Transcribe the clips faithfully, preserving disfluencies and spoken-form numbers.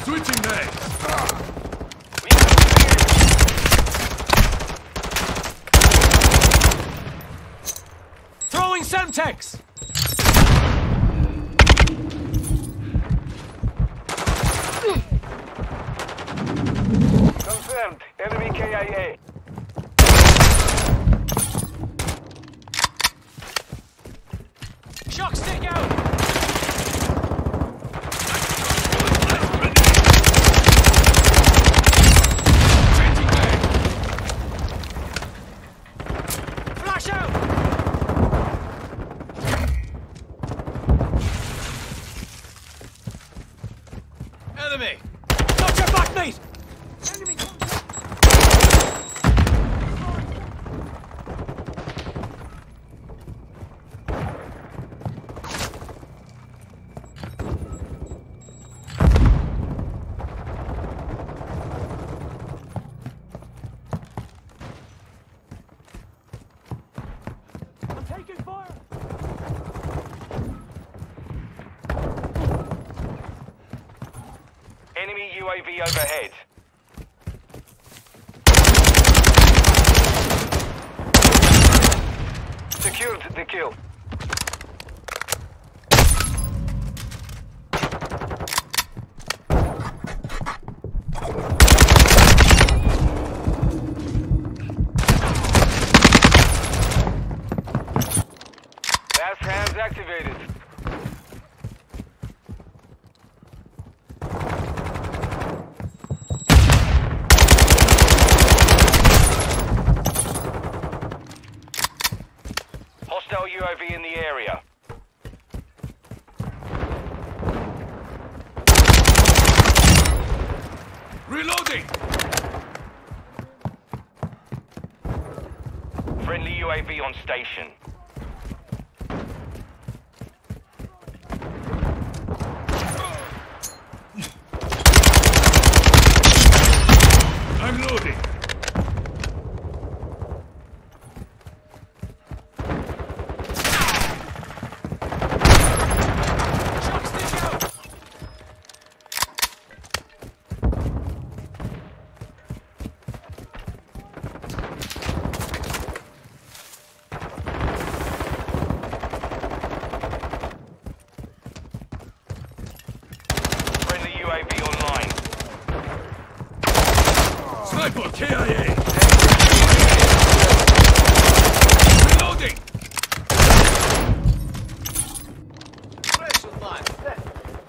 Switching mag. Throwing Semtex! Confirmed. Enemy K I A. Shock stick out! Changing mag. Flash out! Enemy! Got your back, mate! Enemy! I'm taking fire! Enemy U A V overhead. Secured the kill. Last hands activated. Hostile U A V in the area. Reloading. Friendly U A V on station. I'm loading. Shock stick out! Friendly U A V online. Sniper K I A. Reloading. Pressure line set.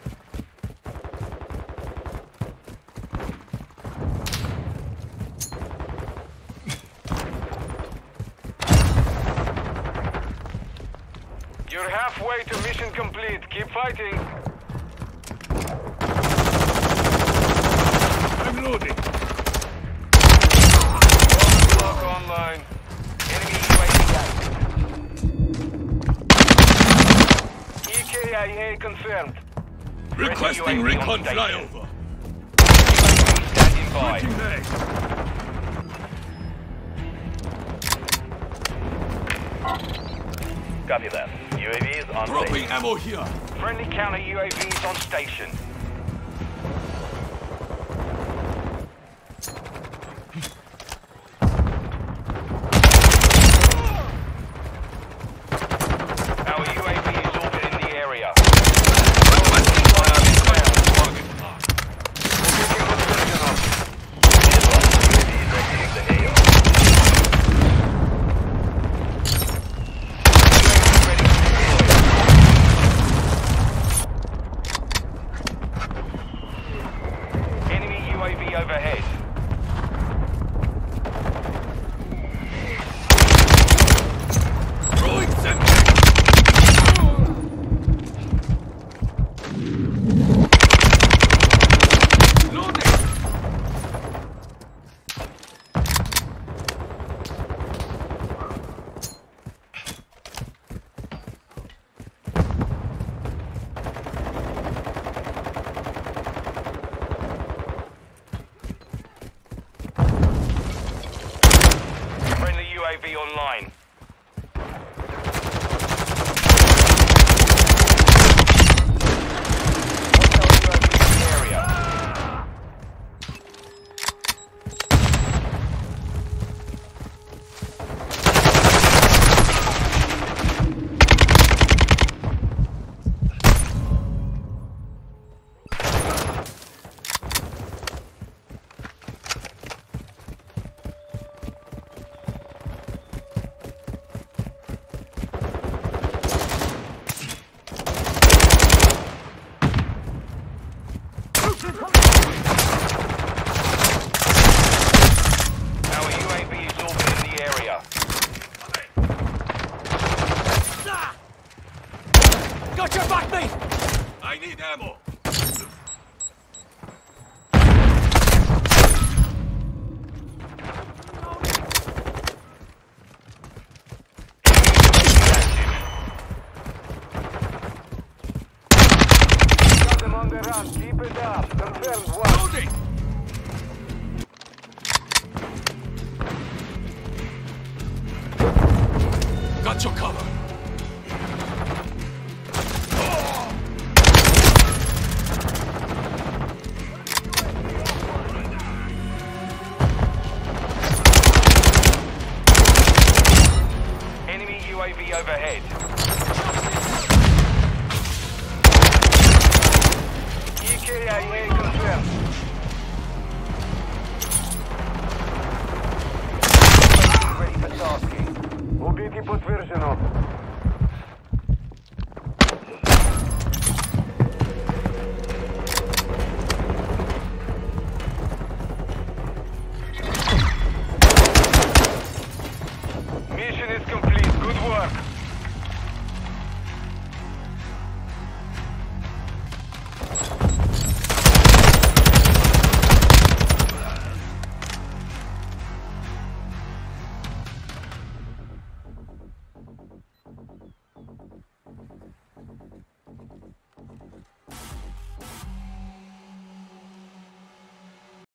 You're halfway to mission complete. Keep fighting. I'm loading. Lock online. Enemy U A V active. E K I A confirmed. Requesting U A V on recon station. flyover. U A V standing by. Switching mag. Copy that. U A V is on Dropping station. ammo here. Friendly counter U A Vs on station. Our U A V is orbiting the area. Enemy U A V overhead. Throwing them. Loading. Friendly U A V online. Hostile U A V in the area. I need ammo. Got them on the run. Keep it up. Confirmed one. Loading. Got your cover. Enemy U A V overhead. E K I A confirmed. Ready for tasking. Убейте подтверждено. Mission is complete. Good work.